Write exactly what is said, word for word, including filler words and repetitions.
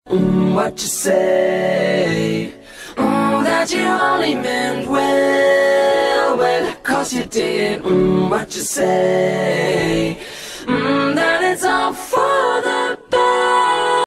Mm, what you say? Mm, that you only meant well, well, 'cause you did. Mm, what you say?